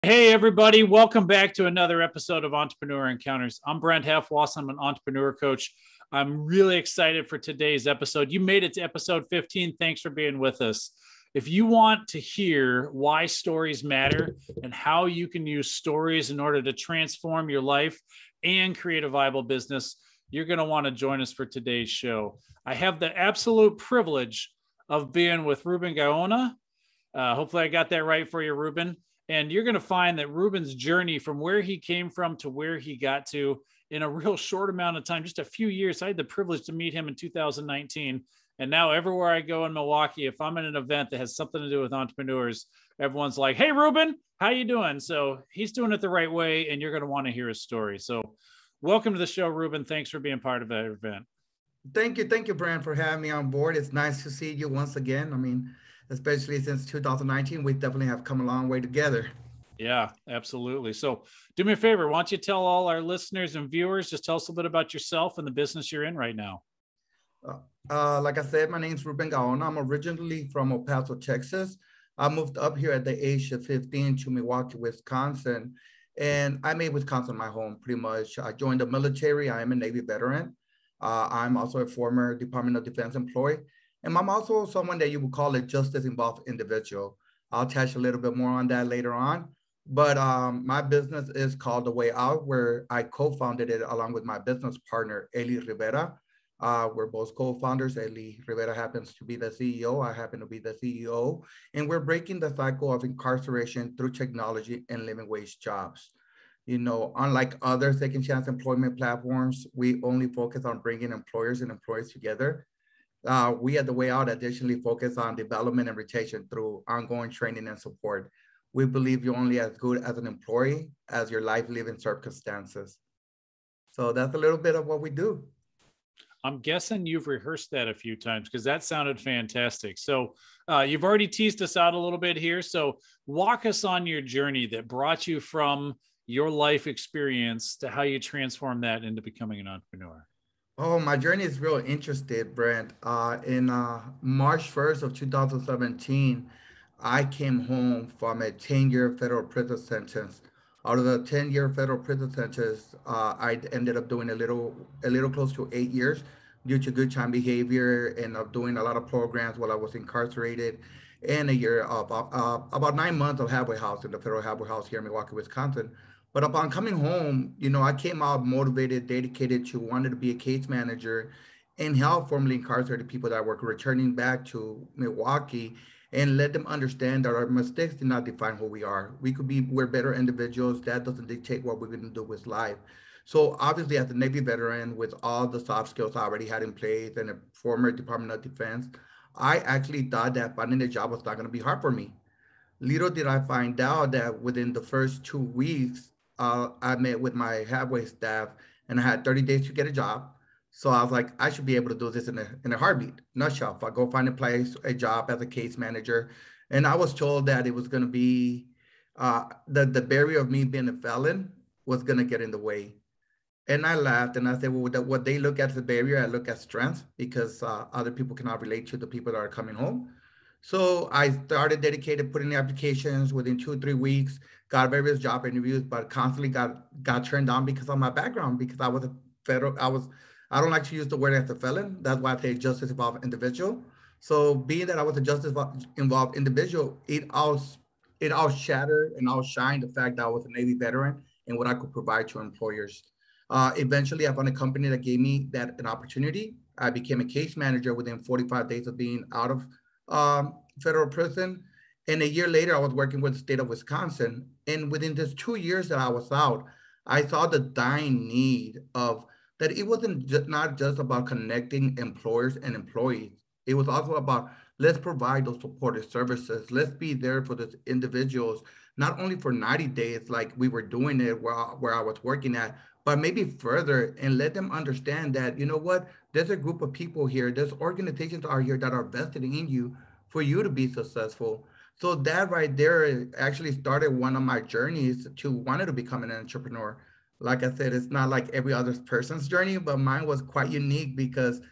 Hey, everybody. Welcome back to another episode of Entrepreneur Encounters. I'm Brent Halfwass. I'm an entrepreneur coach. I'm really excited for today's episode. You made it to episode 15. Thanks for being with us. If you want to hear why stories matter and how you can use stories in order to transform your life and create a viable business, you're going to want to join us for today's show. I have the absolute privilege of being with Ruben Gaona. Hopefully I got that right for you, Ruben. And you're going to find that Ruben's journey from where he came from to where he got to in a real short amount of time, just a few years. I had the privilege to meet him in 2019. And now everywhere I go in Milwaukee, if I'm at an event that has something to do with entrepreneurs, everyone's like, hey, Ruben, how you doing? So he's doing it the right way, and you're going to want to hear his story. So welcome to the show, Ruben. Thanks for being part of that event. Thank you, Brian, for having me on board. It's nice to see you once again. Especially since 2019, we definitely have come a long way together. Yeah, absolutely. So do me a favor. Why don't you tell all our listeners and viewers, just tell us a little bit about yourself and the business you're in right now. Uh, like I said, my name's Ruben Gaona. I'm originally from El Paso, Texas. I moved up here at the age of 15 to Milwaukee, Wisconsin, and I made Wisconsin my home pretty much. I joined the military. I am a Navy veteran. I'm also a former Department of Defense employee, and I'm also someone that you would call a justice involved individual. I'll touch a little bit more on that later on. But my business is called The Way Out, where I co-founded it along with my business partner, Eli Rivera. We're both co-founders. Eli Rivera happens to be the CEO. I happen to be the CEO. And we're breaking the cycle of incarceration through technology and living wage jobs. Unlike other second chance employment platforms, we only focus on bringing employers and employees together. We at The Way Out additionally focus on development and retention through ongoing training and support. We believe you're only as good as an employee as your life living circumstances. So that's a little bit of what we do. I'm guessing you've rehearsed that a few times because that sounded fantastic. So you've already teased us out a little bit here. So walk us on your journey that brought you from your life experience to how you transform that into becoming an entrepreneur. Oh, my journey is real interesting, Brent. In March 1st of 2017, I came home from a 10-year federal prison sentence. Out of the 10-year federal prison sentence, I ended up doing a little close to 8 years due to good time behavior and of doing a lot of programs while I was incarcerated, and a year of about 9 months of halfway house in the federal halfway house here in Milwaukee, Wisconsin. But upon coming home, I came out motivated, dedicated to wanting to be a case manager and help formerly incarcerated people that were returning back to Milwaukee and let them understand that our mistakes do not define who we are. We're better individuals. That doesn't dictate what we're going to do with life. So obviously, as a Navy veteran with all the soft skills I already had in place and a former Department of Defense, I actually thought that finding a job was not going to be hard for me. Little did I find out that within the first 2 weeks, I met with my halfway staff and I had 30 days to get a job. So I was like, I should be able to do this in a heartbeat. Nutshell. If I go find a job as a case manager, and I was told that it was going to be the barrier of me being a felon was going to get in the way. And I laughed and I said, well, what they look at as a barrier, I look at strength because other people cannot relate to the people that are coming home. So I started dedicated, putting in applications within 2 or 3 weeks, got various job interviews, but constantly got turned down because of my background, because I was a federal, I don't like to use the word as a felon. That's why I say justice involved individual. So being that I was a justice involved individual, it all shattered and outshined the fact that I was a Navy veteran and what I could provide to employers. Eventually, I found a company that gave me that an opportunity. I became a case manager within 45 days of being out of federal prison. And a year later, I was working with the state of Wisconsin. And within just 2 years that I was out, I saw the dying need of that it wasn't not just about connecting employers and employees. It was also about let's provide those supportive services. Let's be there for those individuals, not only for 90 days like we were doing it where I was working at, but maybe further and let them understand that, you know what, there's a group of people here, there's organizations are here that are vested in you for you to be successful. So that right there actually started one of my journeys to wanting to become an entrepreneur. Like I said, it's not like every other person's journey, but mine was quite unique because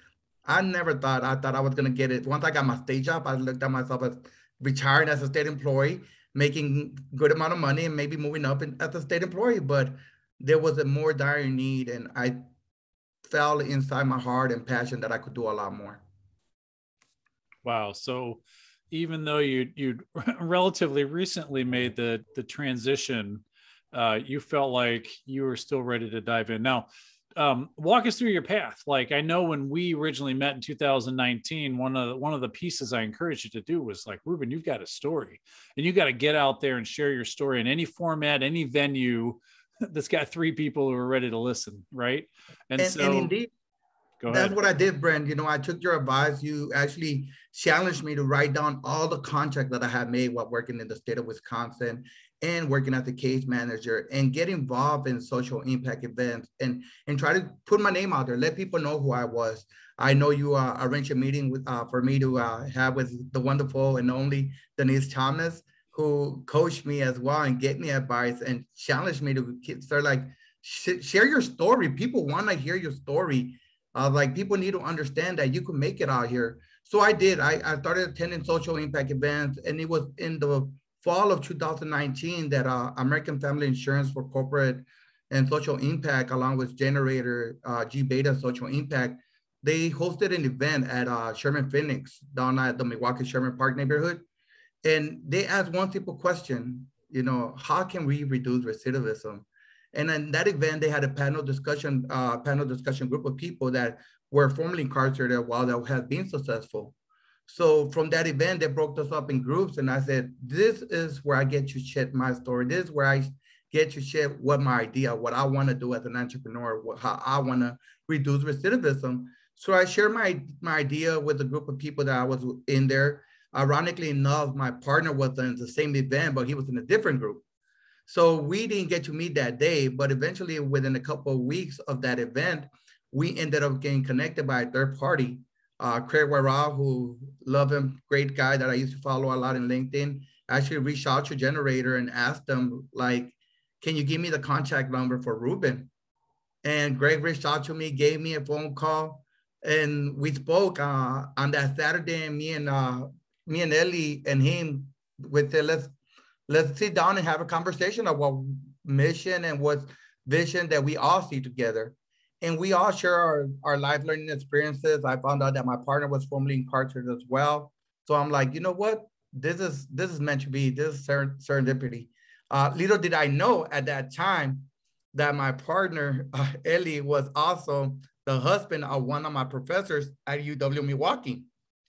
I thought I was gonna get it. Once I got my state job, I looked at myself as retiring as a state employee. making good amount of money and maybe moving up as a state employee. But there was a more dire need, and I felt inside my heart and passion that I could do a lot more. Wow. So even though you'd relatively recently made the transition, you felt like you were still ready to dive in. Now, walk us through your path. Like, I know when we originally met in 2019, one of the pieces I encouraged you to do was like, Ruben, you've got a story, and you got to get out there and share your story in any format, any venue that's got three people who are ready to listen, right? And And so, indeed, go that's ahead. what I did, Brent. You know, I took your advice. You actually challenged me to write down all the contracts that I had made while working in the state of Wisconsin and working as a case manager, and get involved in social impact events, and try to put my name out there, let people know who I was. I know you arranged a meeting with for me to have with the wonderful and only Denise Thomas, who coached me as well and gave me advice and challenged me to start like share your story. People want to hear your story. Like, people need to understand that you can make it out here. So I did. I started attending social impact events, and it was in the fall of 2019 that American Family Insurance for Corporate and Social Impact, along with Generator G Beta Social Impact, they hosted an event at Sherman Phoenix down at the Milwaukee Sherman Park neighborhood. And they asked one simple question, you know, how can we reduce recidivism? And in that event, they had a panel discussion group of people that were formerly incarcerated while they have been successful. So from that event, they broke us up in groups, and I said, this is where I get to share my story. This is where I get to share what my idea, what I want to do as an entrepreneur, how I want to reduce recidivism. So I shared my idea with a group of people that I was in there. Ironically enough, my partner was in the same event, but he was in a different group. So we didn't get to meet that day, but eventually within a couple of weeks of that event, we ended up getting connected by a third party. Craig Warral, who love him, great guy that I used to follow a lot in LinkedIn, actually reached out to Generator and asked them, like, can you give me the contact number for Ruben? And Greg reached out to me, gave me a phone call, and we spoke on that Saturday. And me and Ellie and him, we said, let's sit down and have a conversation of what mission and what vision that we all see together. And we all share our life learning experiences. I found out that my partner was formerly incarcerated as well. So I'm like, you know what? This is meant to be. This is serendipity. Little did I know at that time that my partner, Ellie, was also the husband of one of my professors at UW Milwaukee.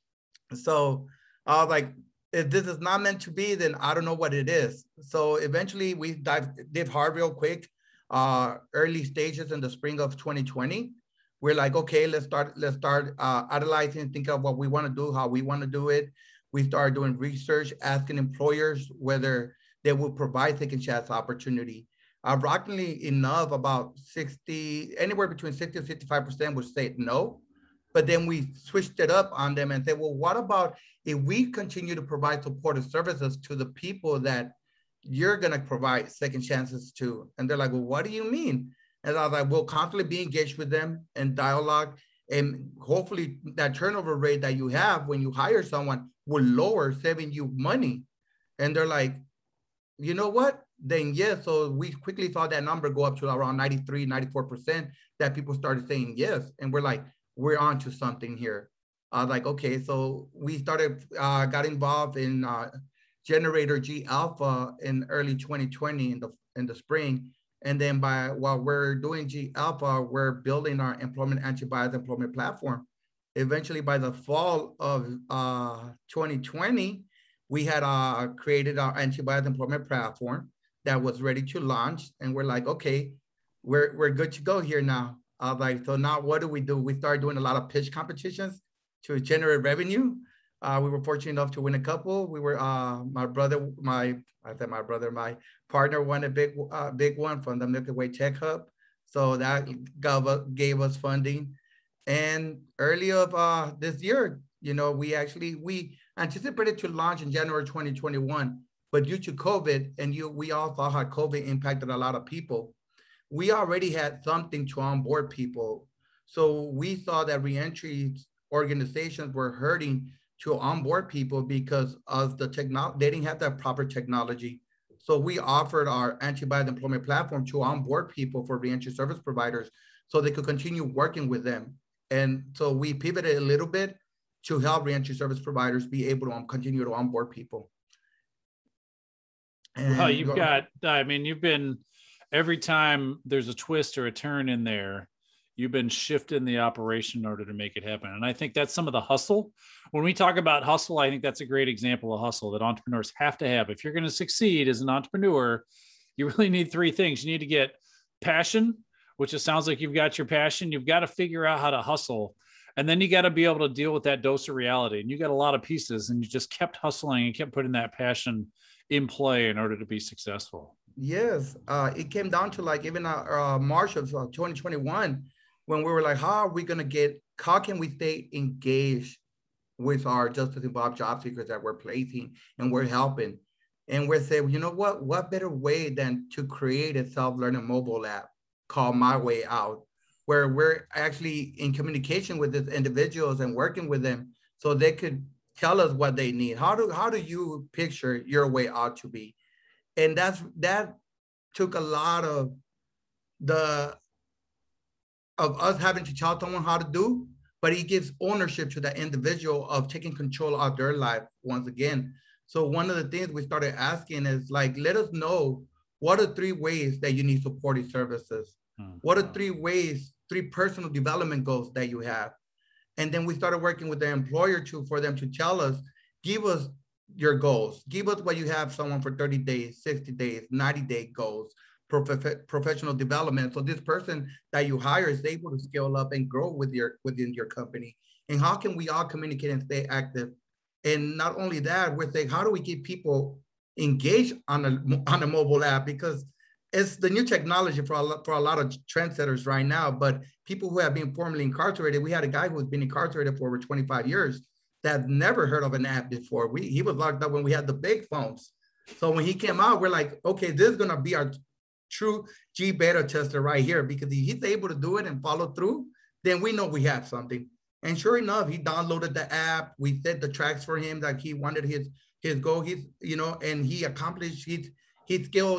So I was like, if this is not meant to be, then I don't know what it is. So eventually we did hard real quick, early stages in the spring of 2020. We're like, okay, let's start analyzing, think of what we want to do, how we want to do it. We started doing research, asking employers whether they would provide second chance opportunity. Ironically enough, about 60, anywhere between 60 and 65% would say no. But then we switched it up on them and said, well, what about if we continue to provide supportive services to the people that you're going to provide second chances to? And they're like, well, what do you mean? And I was like, we'll constantly be engaged with them in dialogue. And hopefully that turnover rate that you have when you hire someone will lower, saving you money. And they're like, you know what? Then yes. So we quickly saw that number go up to around 93, 94% that people started saying yes. And we're like, we're on to something here. Like, okay, so we got involved in Generator G Alpha in early 2020 in the spring. And then while we're doing G Alpha, we're building our employment anti-bias employment platform. Eventually by the fall of 2020, we had created our anti-bias employment platform that was ready to launch. And we're like, okay, we're good to go here now. Like, so now what do? We started doing a lot of pitch competitions to generate revenue. We were fortunate enough to win a couple. We were, my partner won a big one from the Milky Way Tech Hub. So that gave us funding. And early of this year, you know, we anticipated to launch in January 2021, but due to COVID, and we all saw how COVID impacted a lot of people, we already had something to onboard people. So we saw that reentry organizations were hurting to onboard people because of the technology. They didn't have that proper technology. So we offered our anti-bias employment platform to onboard people for reentry service providers so they could continue working with them. And so we pivoted a little bit to help reentry service providers be able to continue to onboard people. Well, And you've been, every time there's a twist or a turn in there, you've been shifting the operation in order to make it happen. And I think that's some of the hustle. When we talk about hustle, I think that's a great example of hustle that entrepreneurs have to have. If you're going to succeed as an entrepreneur, you really need three things. You need to get passion, which it sounds like you've got your passion. You've got to figure out how to hustle. And then you got to be able to deal with that dose of reality. And you got a lot of pieces, and you just kept hustling and kept putting that passion in play in order to be successful. Yes, it came down to like even March of 2021, when we were like, how can we stay engaged with our justice involved job seekers that we're placing and we're helping? And we're saying, you know what better way than to create a self-learning mobile app called My Way Out, where we're actually in communication with these individuals and working with them so they could tell us what they need. How do you picture your way out to be? And that took a lot of us having to tell someone how to do, but it gives ownership to that individual of taking control of their life once again. So one of the things we started asking is like, let us know what are 3 ways that you need supporting services. What are 3 personal development goals that you have? And then we started working with the employer for them to tell us, give us your goals. Give us what you have someone for 30 days, 60 days, 90-day goals, professional development. So this person that you hire is able to scale up and grow within your company. And how can we all communicate and stay active? And not only that, we're saying, how do we keep people engaged on a mobile app? Because it's the new technology for a lot of trendsetters right now, but people who have been formerly incarcerated, we had a guy who's been incarcerated for over 25 years that never heard of an app before. He was locked up when we had the big phones. So when he came out, we're like, okay, this is gonna be our true G beta tester right here, because if he's able to do it and follow through, then we know we have something. And sure enough, he downloaded the app. We set the tracks for him that he wanted his goal. And he accomplished his skill.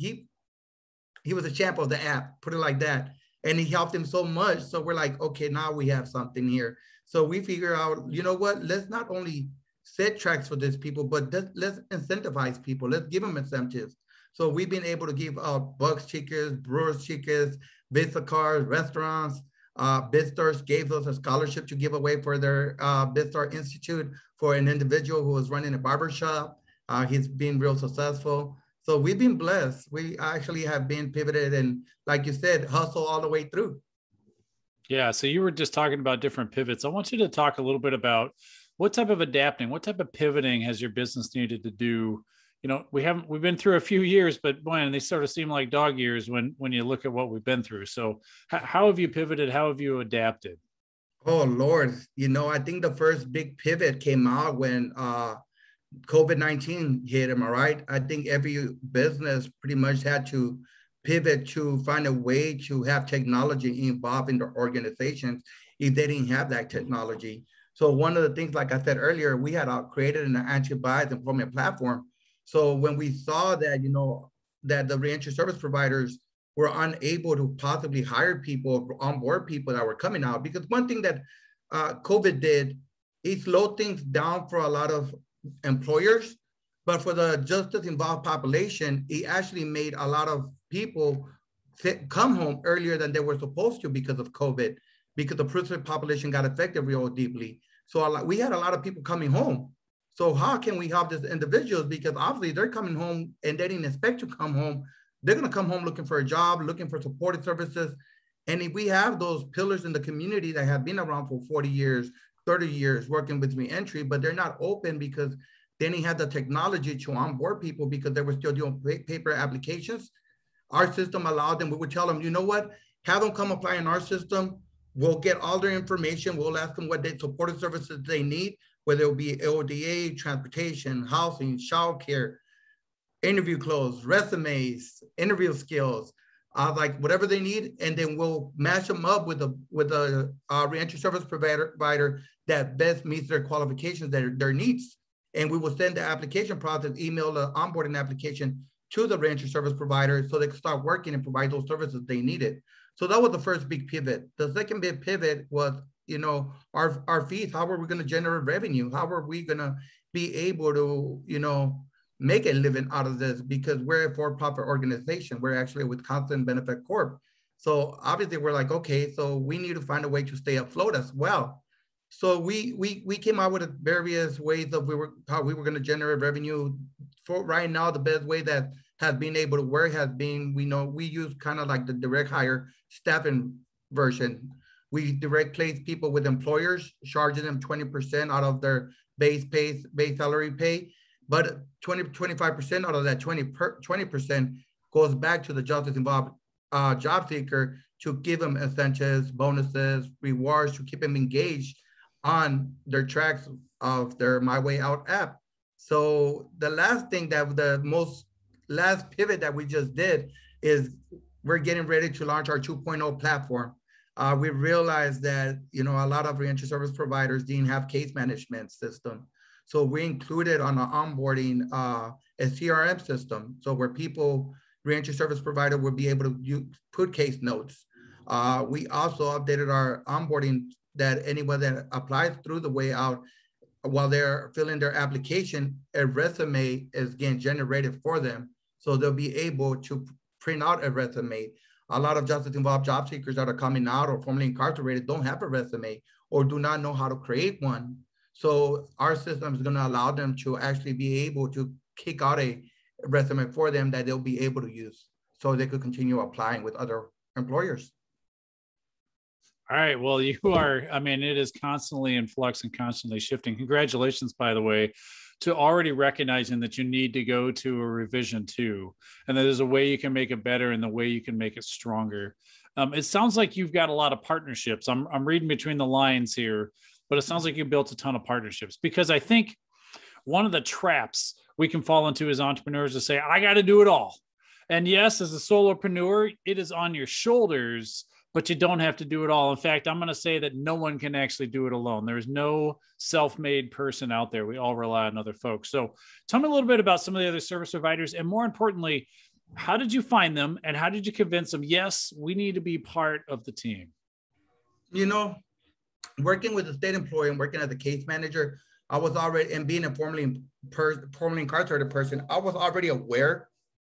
He was a champ of the app, put it like that. And he helped him so much. So we're like, okay, now we have something here. So we figure out, you know what, let's not only set tracks for these people, but let's incentivize people. Let's give them incentives. So we've been able to give Bucks tickets, Brewers tickets, Vista cards, restaurants. BidStars gave us a scholarship to give away for their BidStar Institute for an individual who was running a barbershop. He's been real successful. So we've been blessed. We actually have been pivoted and, like you said, hustle all the way through. Yeah. So you were just talking about different pivots. I want you to talk a little bit about what type of adapting, what type of pivoting has your business needed to do? You know, we've been through a few years, but man, they sort of seem like dog years when you look at what we've been through. So how have you pivoted? How have you adapted? Oh, Lord. I think the first big pivot came out when COVID-19 hit, am I right? I think every business pretty much had to pivot to find a way to have technology involved in their organizations if they didn't have that technology. So one of the things, like I said earlier, we had created an anti-bias employment platform. So when we saw that, that the reentry service providers were unable to possibly hire people, onboard people that were coming out, because one thing that COVID did, it slowed things down for a lot of employers, but for the justice involved population, it actually made a lot of people come home earlier than they were supposed to because of COVID, because the prison population got affected real deeply. So we had a lot of people coming home. So how can we help these individuals? Because obviously they're coming home and they didn't expect to come home. They're going to come home looking for a job, looking for supportive services. And if we have those pillars in the community that have been around for 40 years, 30 years working with reentry, but they're not open because they didn't have the technology to onboard people because they were still doing paper applications. Our system allowed them, we would tell them, you know what, have them come apply in our system. We'll get all their information. We'll ask them what supportive services they need, whether it be ODA, transportation, housing, childcare, interview clothes, resumes, interview skills, like whatever they need, and then we'll match them up with a reentry service provider that best meets their qualifications, their needs. And we will send the application process, email the onboarding application to the reentry service provider so they can start working and provide those services they needed. So that was the first big pivot. The second big pivot was, our fees. How are we going to generate revenue? How are we going to be able to, make a living out of this? Because we're a for-profit organization. We're actually with Wisconsin Benefit Corp. So obviously we're like, okay, so we need to find a way to stay afloat as well. So we came out with various ways of how we were going to generate revenue. For right now, the best way that has been able to work has been, we use kind of like the direct hire staffing version. We direct place people with employers, charging them 20% out of their base salary pay, but 25% out of that 20% goes back to the justice involved job seeker to give them incentives, bonuses, rewards to keep them engaged on their tracks of their My Way Out app. So the last thing last pivot that we just did is we're getting ready to launch our 2.0 platform. We realized that, a lot of reentry service providers didn't have case management system. So we included on our onboarding a CRM system. So where reentry service provider would be able to put case notes. We also updated our onboarding that anyone that applies through the Way Out, while they're filling their application, a resume is getting generated for them. So they'll be able to print out a resume. A lot of justice involved job seekers that are coming out or formerly incarcerated don't have a resume or do not know how to create one. So our system is going to allow them to actually be able to kick out a resume for them that they'll be able to use so they could continue applying with other employers. All right. Well, it is constantly in flux and constantly shifting. Congratulations, by the way, to already recognizing that you need to go to a revision 2, and that there's a way you can make it better and the way you can make it stronger. It sounds like you've got a lot of partnerships. I'm reading between the lines here, but it sounds like you built a ton of partnerships, because I think one of the traps we can fall into as entrepreneurs is say, I got to do it all. And yes, as a solopreneur, it is on your shoulders, but you don't have to do it all. In fact, I'm going to say that no one can actually do it alone. There's no self-made person out there. We all rely on other folks. So tell me a little bit about some of the other service providers. And more importantly, how did you find them and how did you convince them, yes, we need to be part of the team? Working with a state employee and working as a case manager, I was already, and being a formerly incarcerated person, I was already aware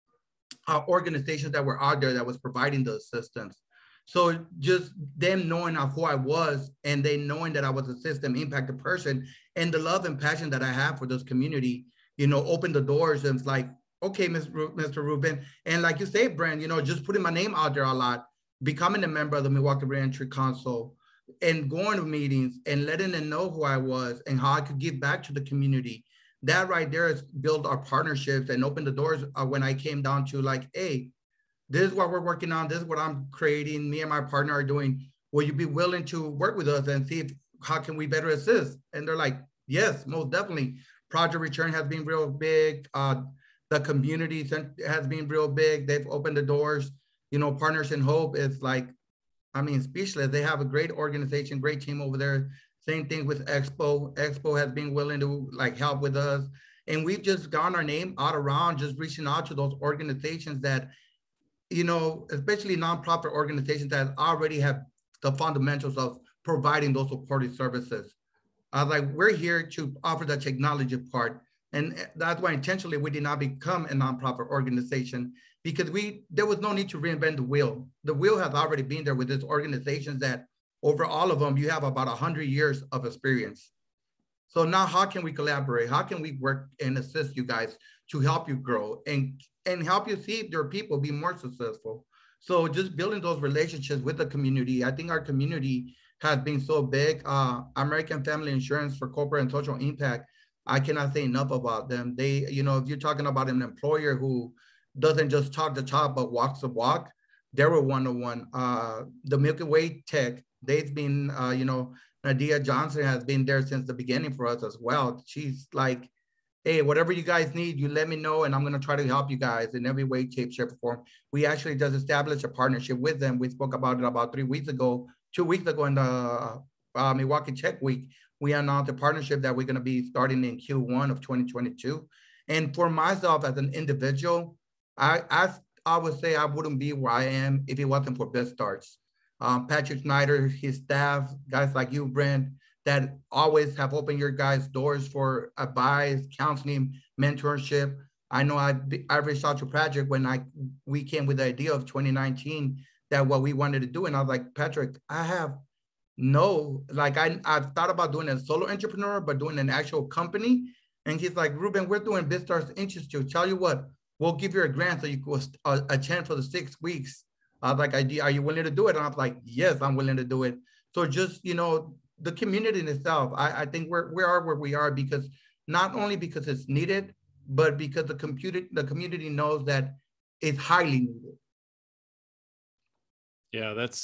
of organizations that were out there that was providing the assistance. So just them knowing of who I was and they knowing that I was a system impacted person and the love and passion that I have for this community, opened the doors. And it's like, okay, Mr. Ruben. And like you say, Brent, just putting my name out there a lot, becoming a member of the Milwaukee Reentry Council and going to meetings and letting them know who I was and how I could give back to the community. That right there has built our partnerships and opened the doors when I came down to like, hey, this is what we're working on. This is what I'm creating. Me and my partner are doing. Will you be willing to work with us and see how can we better assist? And they're like, yes, most definitely. Project Return has been real big. The community has been real big. They've opened the doors. Partners in Hope is like, speechless. They have a great organization, great team over there. Same thing with Expo. Expo has been willing to help with us. And we've just gotten our name out around, just reaching out to those organizations that, especially nonprofit organizations that already have the fundamentals of providing those supportive services. We're here to offer the technology part. And that's why intentionally we did not become a nonprofit organization, because there was no need to reinvent the wheel. The wheel has already been there with these organizations that over all of them, you have about 100 years of experience. So now how can we collaborate? How can we work and assist you guys to help you grow and help you see your people be more successful? So just building those relationships with the community. I think our community has been so big. American Family Insurance for Corporate and Social Impact, I cannot say enough about them. They, if you're talking about an employer who doesn't just talk the talk, but walks the walk, they were one-on-one. The Milky Way Tech, they've been, Nadia Johnson has been there since the beginning for us as well. She's like, hey, whatever you guys need, you let me know, and I'm going to try to help you guys in every way, shape, form. We actually just established a partnership with them. We spoke about it about 2 weeks ago in the Milwaukee Tech Week. we announced a partnership that we're going to be starting in Q1 of 2022. And for myself as an individual, I would say I wouldn't be where I am if it wasn't for BizStarts. Patrick Snyder, his staff, guys like you, Brent, that always have opened your guys' doors for advice, counseling, mentorship. I know I reached out to Patrick when we came with the idea of 2019 that what we wanted to do. And I was like, Patrick, I have no, like I've thought about doing a solo entrepreneur, but doing an actual company. And he's like, Ruben, we're doing BizStars Institute. Tell you what, we'll give you a grant so you go attend for the 6 weeks. I was like, are you willing to do it? And I was like, yes, I'm willing to do it. So just, the community in itself, I think we are where we are because not only because it's needed, but because the community knows that it's highly needed. Yeah, that's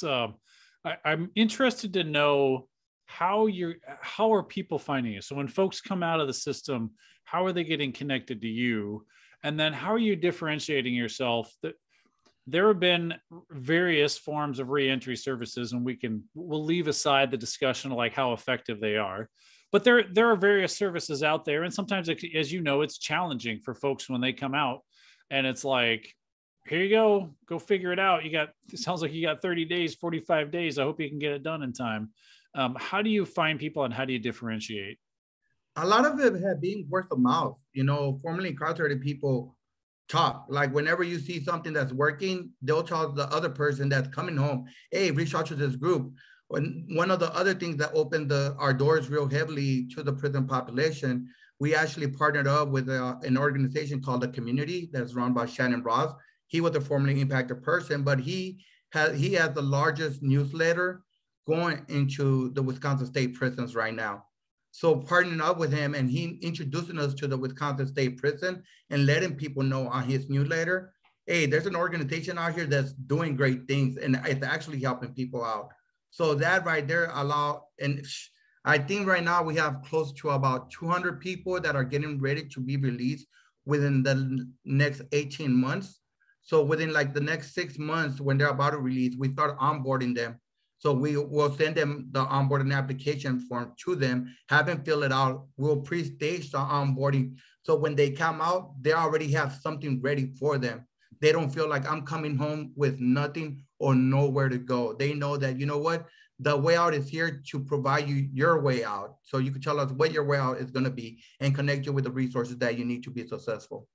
I'm interested to know how are people finding you? So when folks come out of the system, how are they getting connected to you? And then how are you differentiating yourself? There have been various forms of reentry services, and we'll leave aside the discussion of like how effective they are. But there are various services out there, and sometimes, as you know, it's challenging for folks when they come out, and it's like, here you go figure it out. It sounds like you got 30 days, 45 days. I hope you can get it done in time. How do you find people, and how do you differentiate? A lot of it had been word of mouth. Formerly incarcerated people talk. Like whenever you see something that's working, they'll tell the other person that's coming home, hey, reach out to this group. One of the other things that opened our doors real heavily to the prison population, we actually partnered up with an organization called The Community that's run by Shannon Ross. He was a formerly impacted person, but he has the largest newsletter going into the Wisconsin State prisons right now. So partnering up with him, and he introducing us to the Wisconsin State Prison and letting people know on his newsletter, hey, there's an organization out here that's doing great things and it's actually helping people out. So that right there and I think right now we have close to about 200 people that are getting ready to be released within the next 18 months. So within like the next 6 months, when they're about to release, we start onboarding them. So we will send them the onboarding application form to them, have them fill it out. We'll pre-stage the onboarding. So when they come out, they already have something ready for them. They don't feel like I'm coming home with nothing or nowhere to go. They know that, you know what, the way out is here to provide you your way out. So you can tell us what your way out is going to be and connect you with the resources that you need to be successful.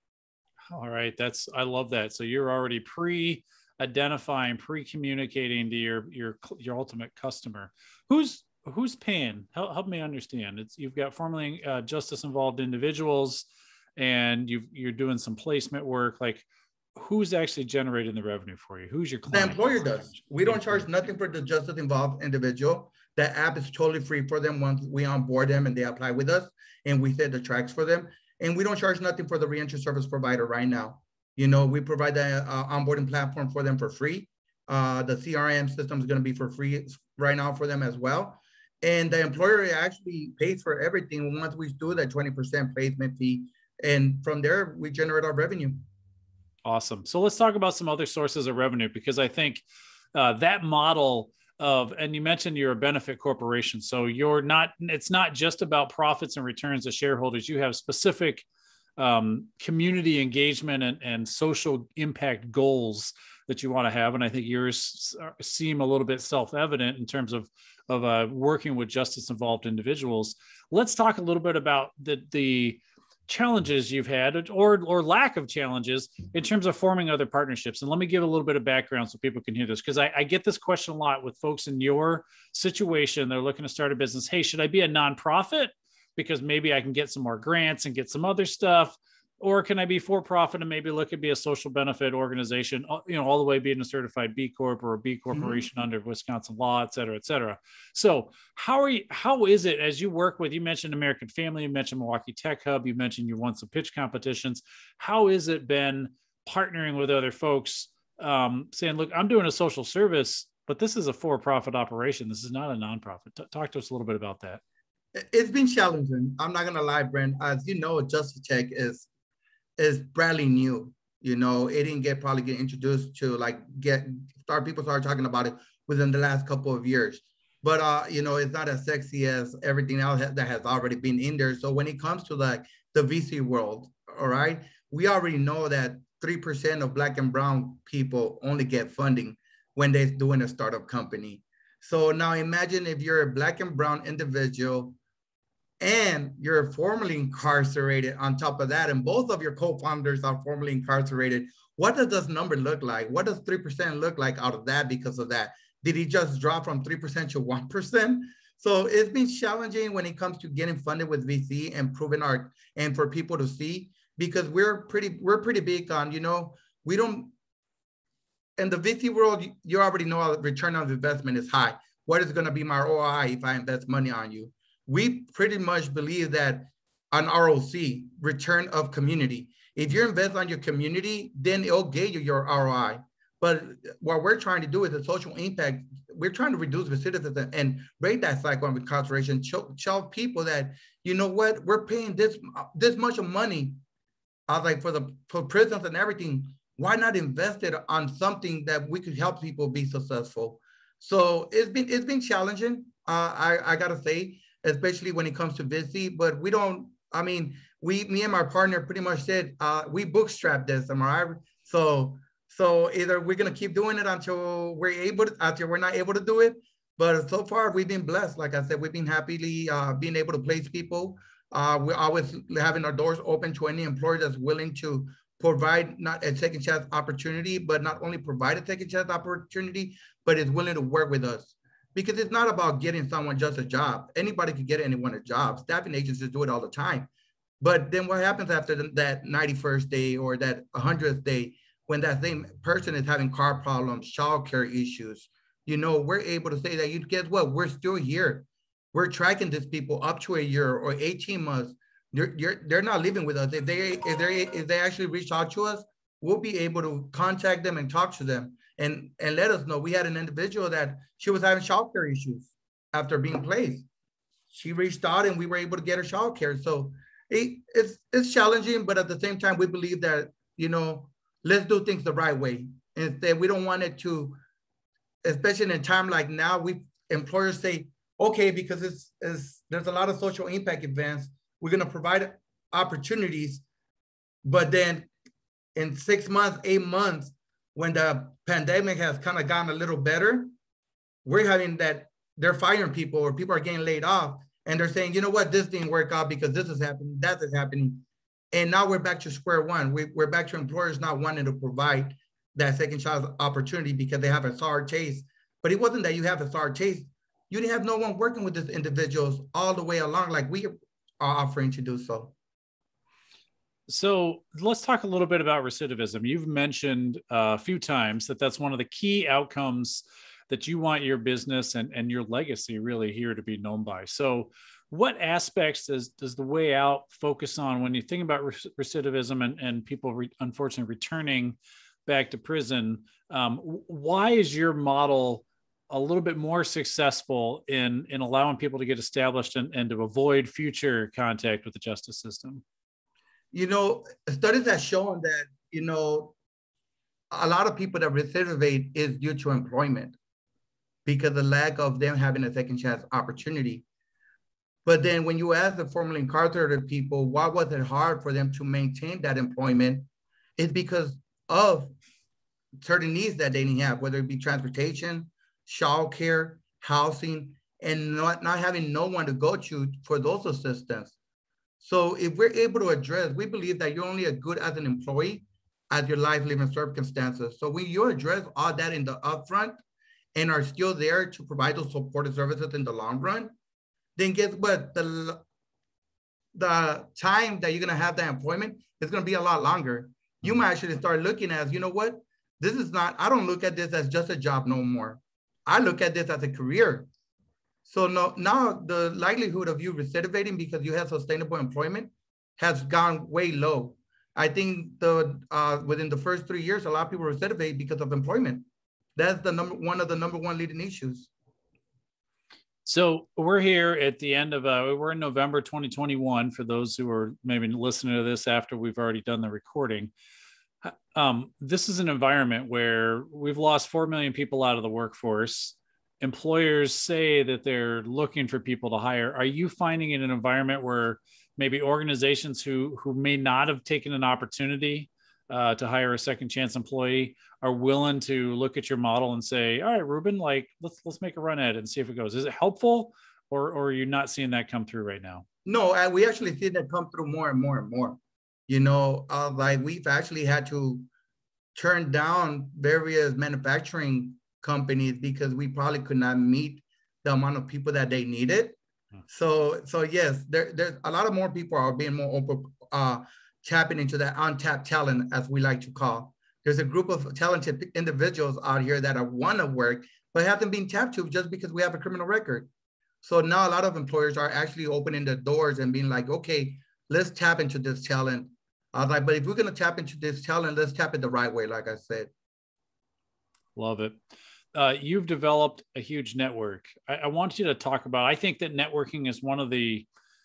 All right. I love that. So you're already pre-identifying, pre-communicating to your ultimate customer. Who's paying? Help me understand. You've got formerly justice involved individuals, and you're doing some placement work. Like, who's actually generating the revenue for you? Who's your client? The employer does. We don't charge nothing for the justice involved individual. The app is totally free for them once we onboard them and they apply with us, and we set the tracks for them. And we don't charge nothing for the reentry service provider right now. We provide the onboarding platform for them for free. The CRM system is going to be for free right now for them as well. And the employer actually pays for everything once we do that 20% placement fee. And from there, we generate our revenue. Awesome. So let's talk about some other sources of revenue, because I think that model and you mentioned you're a benefit corporation. So it's not just about profits and returns to shareholders. You have specific community engagement and social impact goals that you want to have. And I think yours seem a little bit self-evident in terms of working with justice involved individuals. Let's talk a little bit about the challenges you've had or lack of challenges in terms of forming other partnerships. And let me give a little bit of background so people can hear this, because I get this question a lot with folks in your situation. They're looking to start a business. Hey, should I be a nonprofit because maybe I can get some more grants and get some other stuff? Or can I be for profit and maybe look at be a social benefit organization, all the way being a certified B Corp or a B corporation under Wisconsin law, et cetera, et cetera. So how is it as you work with, you mentioned American Family, you mentioned Milwaukee Tech Hub, you mentioned you won some pitch competitions. How has it been partnering with other folks saying, look, I'm doing a social service, but this is a for-profit operation. This is not a nonprofit. Talk to us a little bit about that. It's been challenging. I'm not going to lie, Brent. As you know, Justice Tech is barely new. It didn't probably get introduced to people start talking about it within the last couple of years. but it's not as sexy as everything else that has already been in there. So when it comes to like the VC world, all right, we already know that 3% of Black and brown people only get funding when they're doing a startup company. So now imagine if you're a Black and brown individual and you're formerly incarcerated on top of that, and both of your co-founders are formerly incarcerated. What does this number look like? What does 3% look like out of that because of that? Did he just drop from 3% to 1%? So it's been challenging when it comes to getting funded with VC and proving and for people to see, because we're pretty big on, we don't, in the VC world, you already know return on investment is high. What is going to be my ROI if I invest money on you? We pretty much believe that on ROC, return of community. If you invest on your community, then it'll get you your ROI. But what we're trying to do is a social impact. We're trying to reduce recidivism and break that cycle of incarceration. Show people that, you know what, we're paying this much of money, like for prisons and everything. Why not invest it on something that we could help people be successful? So it's been challenging. I gotta say, especially when it comes to VC, but we don't. I mean, me and my partner pretty much said we bootstrap this. Am I right? So either we're gonna keep doing it until we're not able to do it. But so far we've been blessed. Like I said, we've been happily being able to place people. We're always having our doors open to any employer that's willing to provide not a second chance opportunity, but not only provide a second chance opportunity, but is willing to work with us. Because it's not about getting someone just a job. Anybody can get anyone a job. Staffing agencies do it all the time. But then what happens after that 91st day or that 100th day, when that same person is having car problems, childcare issues, we're able to say that, you guess what, we're still here. We're tracking these people up to a year or 18 months. They're not living with us. If they actually reach out to us, we'll be able to contact them and talk to them and let us know. We had an individual that she was having childcare issues after being placed. She reached out and we were able to get her childcare. So it's challenging, but at the same time, we believe that, let's do things the right way. Instead, we don't want it to, especially in a time like now, employers say, okay, because there's a lot of social impact events, we're going to provide opportunities, but then in 6 months, 8 months, when the pandemic has kind of gotten a little better, we're having that they're firing people or people are getting laid off and they're saying, you know what, this didn't work out because this is happening, that is happening. And now we're back to square one. We're back to employers not wanting to provide that second chance opportunity because they have a sour taste. But it wasn't that you have a sour taste. You didn't have no one working with these individuals all the way along like we are offering to do so. So let's talk a little bit about recidivism. You've mentioned a few times that that's one of the key outcomes that you want your business and your legacy really here to be known by. So what aspects does the way out focus on when you think about recidivism and people unfortunately returning back to prison? Why is your model a little bit more successful in allowing people to get established and to avoid future contact with the justice system? Studies have shown that, a lot of people that recidivate is due to employment because the lack of them having a second chance opportunity. But then when you ask the formerly incarcerated people, why was it hard for them to maintain that employment? It's because of certain needs that they didn't have, whether it be transportation, childcare, housing, and not having no one to go to for those assistance. So if we're able to address, we believe that you're only as good as an employee as your life living circumstances. So when you address all that in the upfront and are still there to provide those supportive services in the long run, then guess what? The time that you're gonna have that employment is gonna be a lot longer. You might actually start looking at, you know what? I don't look at this as just a job no more. I look at this as a career. So now the likelihood of you recidivating because you have sustainable employment has gone way low. I think within the first 3 years, a lot of people recidivate because of employment. That's one of the number one leading issues. So we're here at the end of, we're in November 2021, for those who are maybe listening to this after we've already done the recording. This is an environment where we've lost 4 million people out of the workforce. employers say that they're looking for people to hire, are you finding in an environment where maybe organizations who may not have taken an opportunity to hire a second chance employee are willing to look at your model and say, all right, Ruben, like let's make a run at it and see if it goes? Is it helpful, or are you not seeing that come through right now? No, we actually see that come through more and more and more. You know, like we've actually had to turn down various manufacturing companies because we probably could not meet the amount of people that they needed. So yes, there's a lot of more people are being more open, tapping into that untapped talent, as we like to call. There's a group of talented individuals out here that want to work, but haven't been tapped to just because we have a criminal record. So now a lot of employers are actually opening the doors and being like, okay, let's tap into this talent. I was like, but if we're going to tap into this talent, let's tap it the right way, like I said. Love it. You've developed a huge network. I want you to talk about, I think that networking is one of the,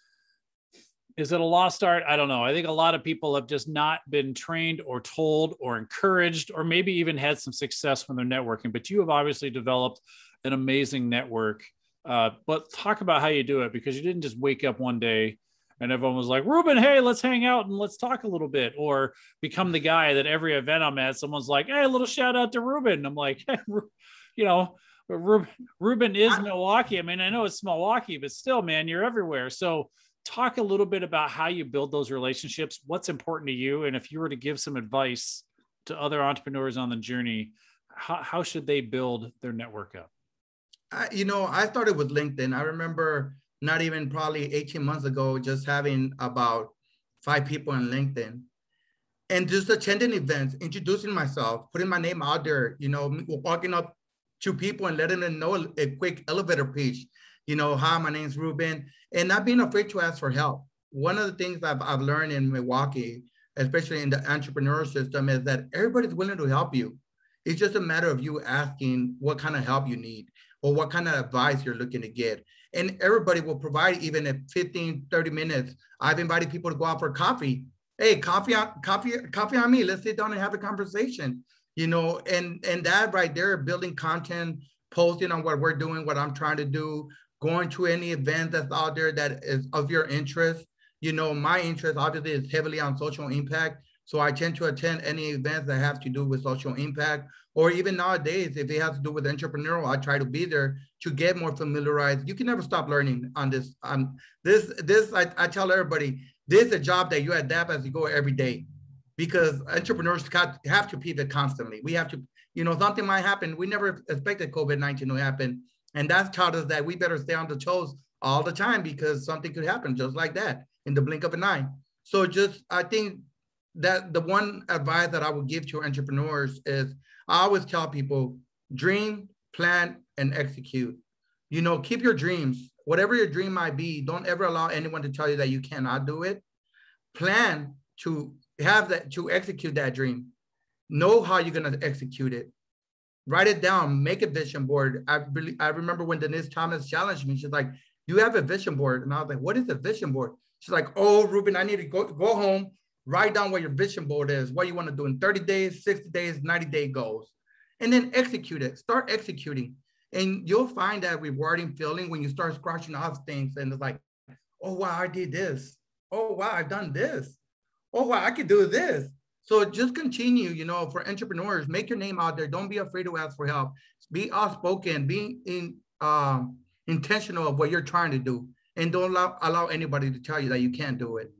is it a lost art? I don't know. I think a lot of people have just not been trained or told or encouraged, or maybe even had some success when they're networking, but you have obviously developed an amazing network. But talk about how you do it, because you didn't just wake up one day and everyone was like, Ruben, hey, let's hang out and let's talk a little bit, or become the guy that every event I'm at, someone's like, hey, a little shout out to Ruben. I'm like, hey, you know, Ruben is Milwaukee. I mean, I know it's Milwaukee, but still, man, you're everywhere. So talk a little bit about how you build those relationships, what's important to you. And if you were to give some advice to other entrepreneurs on the journey, how should they build their network up? I started with LinkedIn. I remember not even probably 18 months ago, just having about 5 people on LinkedIn and just attending events, introducing myself, putting my name out there, walking up to people and letting them know a quick elevator pitch, hi, my name's Ruben, and not being afraid to ask for help. One of the things I've learned in Milwaukee, especially in the entrepreneurial system, is that everybody's willing to help you. It's just a matter of you asking what kind of help you need or what kind of advice you're looking to get. And everybody will provide, even at 15, 30 minutes. I've invited people to go out for coffee. Hey, coffee on me. Let's sit down and have a conversation. And that right there, building content, posting on what we're doing, what I'm trying to do, going to any event that's out there that is of your interest. My interest obviously is heavily on social impact. So I tend to attend any events that have to do with social impact, or even nowadays, if it has to do with entrepreneurial, I try to be there to get more familiarized. You can never stop learning on this. I tell everybody, this is a job that you adapt as you go every day, because entrepreneurs have to pivot constantly. We have to, something might happen. We never expected COVID-19 to happen. And that's taught us that we better stay on the toes all the time, because something could happen just like that in the blink of an eye. So I think that the one advice that I would give to entrepreneurs is, I always tell people, dream, plan, and execute. Keep your dreams. Whatever your dream might be, don't ever allow anyone to tell you that you cannot do it. Plan to execute that dream. Know how you're going to execute it. Write it down, make a vision board. I remember when Denise Thomas challenged me, she's like, do you have a vision board? And I was like, what is a vision board? She's like, oh, Ruben, I need to go home, write down what your vision board is, what you want to do in 30 days, 60 days, 90-day goals, and then execute it. Start executing. And you'll find that rewarding feeling when you start scratching off things and it's like, oh, wow, I did this. Oh, wow, I've done this. Oh, wow, I could do this. So just continue, for entrepreneurs, make your name out there. Don't be afraid to ask for help. Be outspoken, be intentional of what you're trying to do. And don't allow anybody to tell you that you can't do it.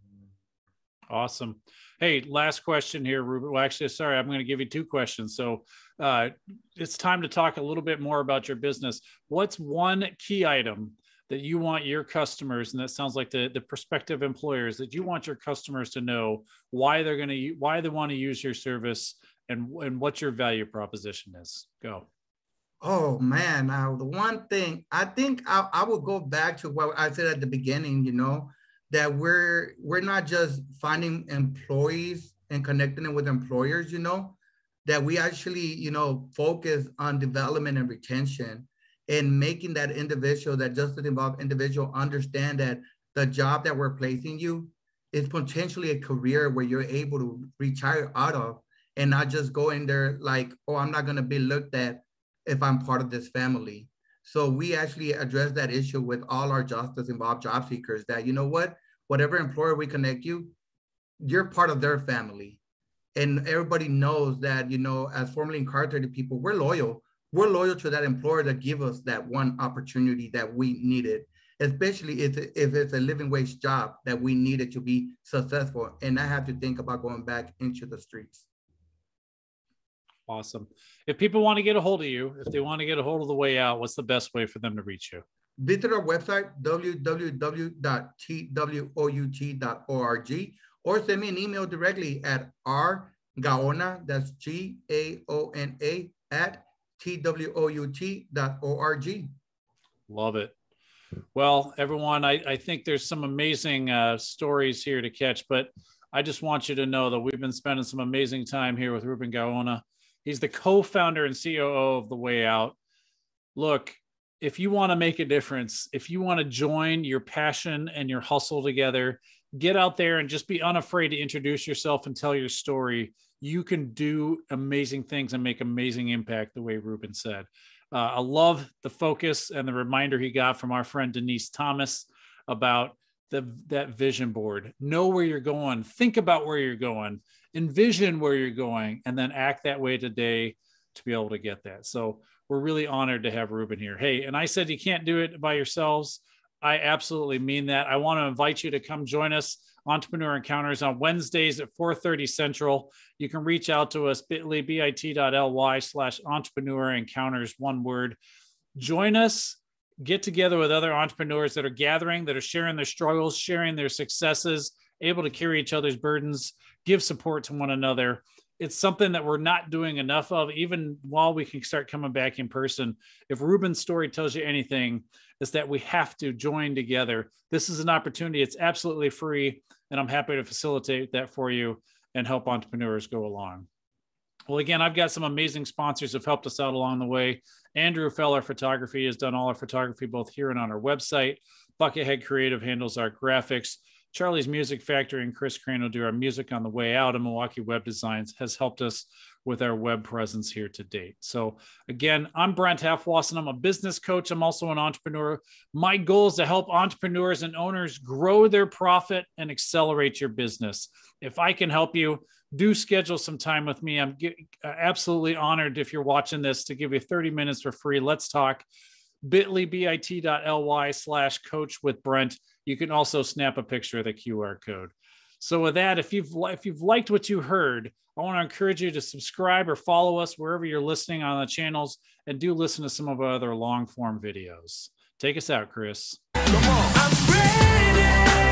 Awesome. Hey, last question here, Ruben. Well, actually, sorry, I'm going to give you 2 questions. So it's time to talk a little bit more about your business. What's one key item that you want your customers, and that sounds like the prospective employers, that you want your customers to know why they want to use your service, and what your value proposition is? Go. Oh man, now the one thing I think I will go back to what I said at the beginning, that we're not just finding employees and connecting them with employers, that we actually, focus on development and retention, and making that individual, that justice involved individual, understand that the job that we're placing you is potentially a career where you're able to retire out of, and not just go in there like, oh, I'm not going to be looked at if I'm part of this family? So we actually address that issue with all our justice involved job seekers that, you know what, whatever employer we connect you, you're part of their family. And everybody knows that, you know, as formerly incarcerated people, we're loyal. We're loyal to that employer that give us that one opportunity that we needed, especially if it's a living wage job that we needed to be successful. And I have to think about going back into the streets. Awesome. If people want to get a hold of you, if they want to get a hold of The Way Out, what's the best way for them to reach you? Visit our website, www.twout.org, or send me an email directly at rgaona, that's Gaona, at twout.org. Love it. Well, everyone, I think there's some amazing stories here to catch, but I just want you to know that we've been spending some amazing time here with Ruben Gaona. He's the co-founder and COO of The Way Out. Look, if you want to make a difference, if you want to join your passion and your hustle together, get out there and just be unafraid to introduce yourself and tell your story. You can do amazing things and make amazing impact, the way Ruben said. I love the focus and the reminder he got from our friend Denise Thomas about that vision board. Know where you're going. Think about where you're going. Envision where you're going, and then act that way today to be able to get that. So we're really honored to have Ruben here. Hey, and I said you can't do it by yourselves. I absolutely mean that. I want to invite you to come join us, Entrepreneur Encounters, on Wednesdays at 4:30 Central. You can reach out to us, bit.ly/entrepreneur encounters, one word. Join us, get together with other entrepreneurs that are gathering, that are sharing their struggles, sharing their successes, able to carry each other's burdens, give support to one another. It's something that we're not doing enough of, even while we can start coming back in person. If Ruben's story tells you anything, is that we have to join together. This is an opportunity. It's absolutely free, and I'm happy to facilitate that for you and help entrepreneurs go along. Well, again, I've got some amazing sponsors who have helped us out along the way. Andrew Feller Photography has done all our photography, both here and on our website. Buckethead Creative handles our graphics. Charlie's Music Factory and Chris Crane will do our music on The Way Out, and Milwaukee Web Designs has helped us with our web presence here to date. So again, I'm Brent Halfwasson. I'm a business coach. I'm also an entrepreneur. My goal is to help entrepreneurs and owners grow their profit and accelerate your business. If I can help you, do schedule some time with me. I'm absolutely honored, if you're watching this, to give you 30 minutes for free. Let's talk. bit.ly/coach with Brent. You can also snap a picture of the QR code. So with that, if you've liked what you heard, I want to encourage you to subscribe or follow us wherever you're listening on the channels, and do listen to some of our other long form videos. Take us out, Chris. Come on. I'm ready.